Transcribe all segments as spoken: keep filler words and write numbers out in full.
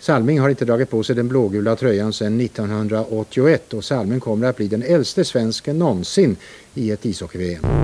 Salming har inte dragit på sig den blågula tröjan sedan nittonhundraåttioett och Salming kommer att bli den äldste svensken någonsin i ett ishockey-V M.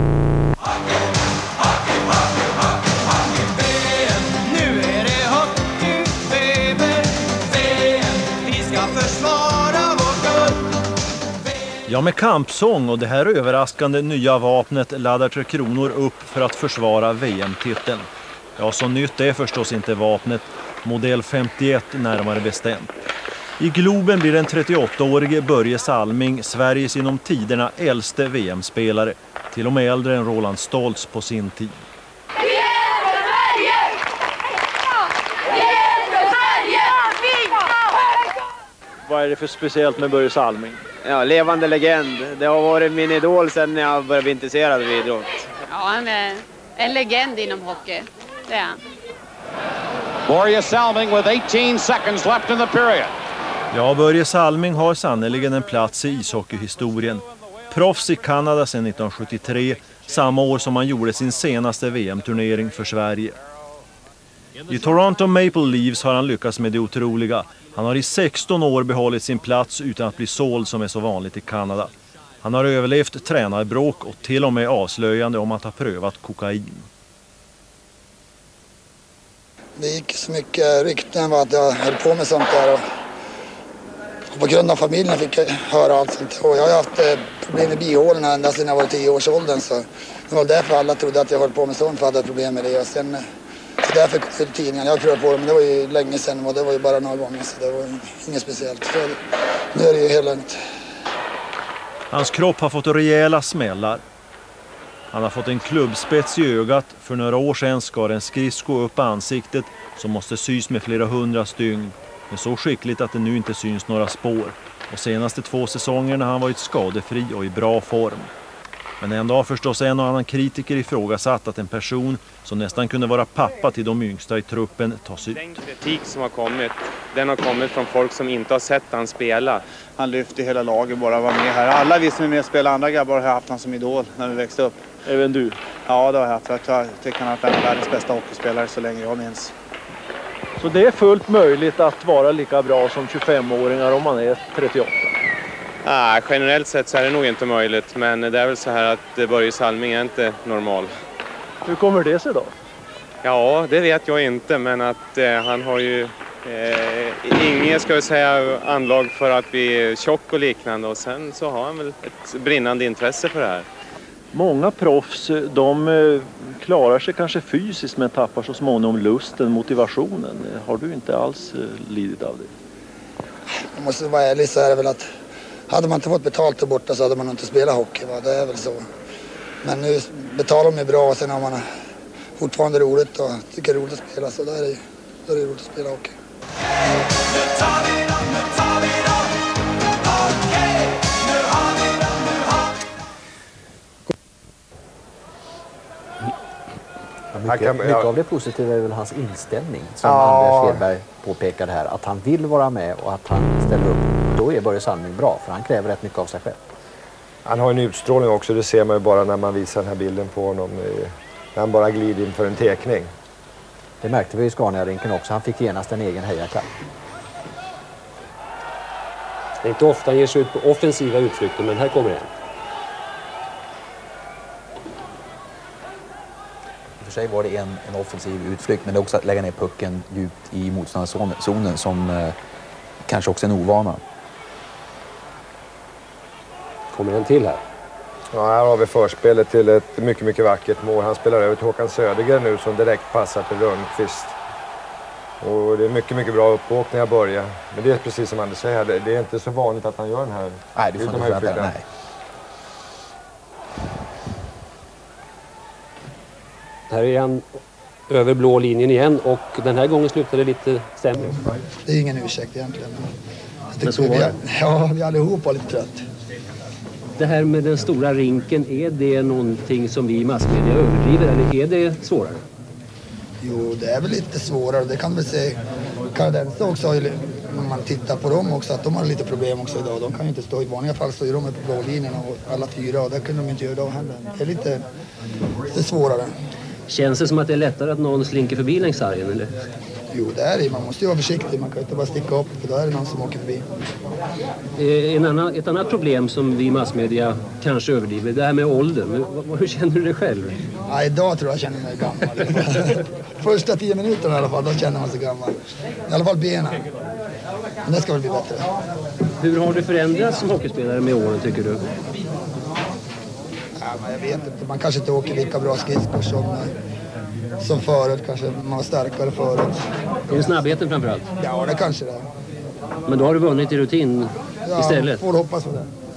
Ja, med kampsång och det här överraskande nya vapnet laddar Tre Kronor upp för att försvara V M-titeln. Ja, så nytt är förstås inte vapnet, modell femtioett närmare bestämt. I Globen blir den trettioåttaårige Börje Salming Sveriges inom tiderna äldste V M-spelare, till och med äldre än Roland Stoltz på sin tid. Vad är det för speciellt med Börje Salming? Ja, levande legend. Det har varit min idol sedan jag började bli intresserad av idrott. Ja, han är en legend inom hockey. Det är han. Börje Salming with eighteen seconds left in the period. Ja, Börje Salming har sannoliken en plats i ishockeyhistorien. Proffs i Kanada sedan nittonhundrasjuttiotre, samma år som han gjorde sin senaste V M-turnering för Sverige. I Toronto Maple Leafs har han lyckats med det otroliga. Han har i sexton år behållit sin plats utan att bli såld som är så vanligt i Kanada. Han har överlevt tränarbråk och till och med avslöjande om att ha prövat kokain. Det gick så mycket rykten att jag höll på med sånt där. Och på grund av familjen fick jag höra allt sånt. Och jag har haft problem med bihålorna ända sedan jag var tio års åldern. Så det var därför alla trodde att jag höll på med sånt, för att jag hade problem med det. Och sen, så därför kom jag till tidningen. Jag prövade på det, men det var ju länge sedan och det var ju bara några gånger. Så det var inget speciellt. Så nu är det ju helt lugnt. Hans kropp har fått rejäla smällar. Han har fått en klubbspets i ögat. För några år sedan skar en skridsko upp ansiktet som måste sys med flera hundra stygn. Men så skickligt att det nu inte syns några spår. Och senaste två säsongerna har han varit skadefri och i bra form. Men ändå har förstås en och annan kritiker ifrågasatt att en person som nästan kunde vara pappa till de yngsta i truppen tas ut. Den kritik som har kommit, den har kommit från folk som inte har sett han spela. Han lyfte hela laget, bara var med här. Alla vi som är med och spelar, andra grabbar har haft han som idol när vi växte upp. Även du? Ja, det har jag haft. Jag tycker han har varit en världens bästa hockeyspelare så länge jag minns. Så det är fullt möjligt att vara lika bra som tjugofemåringar om man är trettioåtta? Ah, generellt sett så är det nog inte möjligt, men det är väl så här att Börje Salming är inte normal. Hur kommer det sig då? Ja, det vet jag inte, men att eh, han har ju eh, inget, ska vi säga, anlag för att bli tjock och liknande, och sen så har han väl ett brinnande intresse för det här. Många proffs, de klarar sig kanske fysiskt men tappar så småningom lusten, motivationen. Har du inte alls lidit av det? Jag måste vara ärlig, så är det väl att hade man inte fått betalt där borta så hade man inte spelat hockey. Va? Det är väl så. Men nu betalar de ju bra och sen har man fortfarande roligt och tycker det är roligt att spela, så då är det, då är det roligt att spela hockey. Mycket, mycket av det positiva är väl hans inställning, som ja. Anders Hedberg påpekade här, att han vill vara med och att han ställer upp. Då är Börje Salming bra, för han kräver rätt mycket av sig själv. Han har en utstrålning också, det ser man ju bara när man visar den här bilden på honom, när han bara glider in för en tekning. Det märkte vi i Scania-rinken också, han fick genast en egen hejaklapp. Det är inte ofta han ger sig ut på offensiva utflykter, men här kommer det. För sig var det en, en offensiv utflykt, men det är också att lägga ner pucken djupt i motståndarzonen som eh, kanske också är en ovana. Kommer en till här? Ja, här har vi förspelet till ett mycket, mycket vackert mål. Han spelar över till Håkan Södergren nu som direkt passar till Rönnqvist. Och det är mycket, mycket bra uppåkningar börjar. Men det är precis som Anders säger, det är inte så vanligt att han gör den här. Nej, det får inte förvänta, nej. Här är han över blå linjen igen och den här gången slutar det lite sämre. Det är ingen ursäkt egentligen. Men så var det. Ja, vi allihopa var lite trött. Det här med den stora rinken, är det någonting som vi i massmedia överdriver eller är det svårare? Jo, det är väl lite svårare. Det kan väl säga. Kanadenser också, om man tittar på dem också, att de har lite problem också idag. De kan ju inte stå i vanliga fall, så är de på blå linjen och alla fyra, och det kunde de inte göra idag heller. Det är lite, lite svårare. Känns det som att det är lättare att någon slinker förbi längs sargen, eller? Jo, det är det. Man måste ju vara försiktig. Man kan inte bara sticka upp, för då är det någon som åker förbi. Eh, En annan, ett annat problem som vi i massmedia kanske överdriver, det här med åldern. Men vad- hur känner du dig själv? Ja, idag tror jag jag känner mig gammal. Första tio minuterna i alla fall, då känner man sig gammal. I alla fall benen. Men det ska väl bli bättre. Hur har du förändrats som hockeyspelare med åren, tycker du? Ja, men jag vet inte. Man kanske inte åker lika bra skridskor som, som förut. Kanske man var starkare förut. Är det snabbheten framförallt? Ja, det kanske det är. Men då har du vunnit i rutin Ja, istället? får hoppas på det.